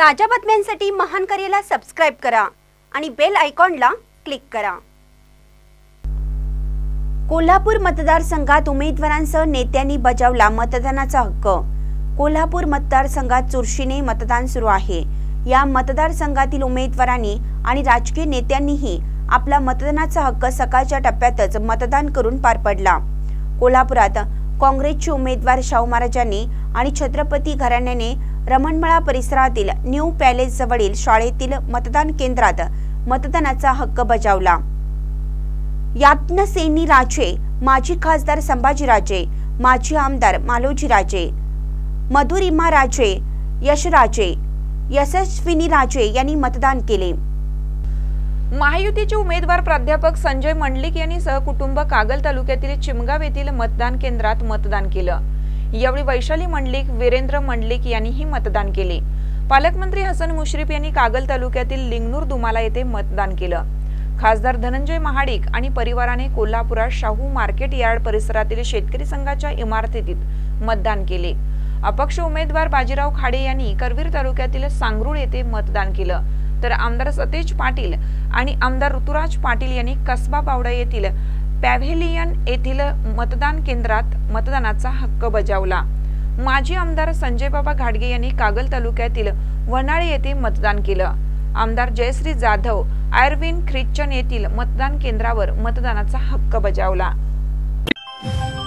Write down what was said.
ताज्या बातम्यांसाठी महान करेला सबस्क्राइब करा आणि बेल आयकॉनला क्लिक करा। कोल्हापूर मतदारसंघात उमेदवारांसह नेत्यांनी बजावला मतदानाचा हक्क। कोल्हापूर मतदारसंघात चुरशीने मतदान सुरू आहे। या मतदारसंघातील उमेदवारांनी आणि राजकीय नेत्यांनीही आपला मतदानाचा हक्क सकाळच्या टप्प्यातच मतदान करून पार पडला। कोल्हापुरात काँग्रेसचे उमेदवार शाहू महाराजांनी आणि छत्रपती घराण्याने रमणमळा परिसरातील न्यू पॅलेस जवळील शाळेतील मतदान केंद्रात मतदानाचा हक्क बजावला। याज्ञसेनी राजे, माजी खासदार संभाजी राजे, माजी आमदार मालोजी राजे, मधुरिमा राजे, यशराजे, यशस्विनी राजे यांनी मतदान केले। महायुतीचे उमेदवार प्राध्यापक संजय मंडलिक यांनी सहकुटुंब कागल तालुक्यातील चिमगाव येथील मतदान केंद्रात मतदान केलं। यावेळी वैशाली मंडलिक, वीरेंद्र मंडलिक यांनीही मतदान केले। पालकमंत्री हसन मुश्रीफ यांनी कागल तालुक्यातील लिंगणूर दुमाला येथे मतदान केलं। खासदार धनंजय महाडिक आणि परिवाराने कोल्हापुरात शाहू मार्केट यार्ड परिसरातील शेतकरी संघाच्या इमारतीत मतदान केले। अपक्ष उमेदवार बाजीराव खाडे यांनी करवीर तालुक्यातील सांगरूळ येथे मतदान केलं, तर आमदार सतेज पाटील आणि आमदार ऋतुराज पाटील यांनी कसबा पावडा येथील पॅव्हेलियन येथील मतदान केंद्रात मतदानाचा हक्क बजावला। माजी आमदार संजय बाबा घाटगे यांनी कागल तालुक्यातील वनाळे येथे मतदान केलं। आमदार जयश्री जाधव आयर्विन ख्रिश्चन येथील मतदान केंद्रावर मतदानाचा हक्क बजावला।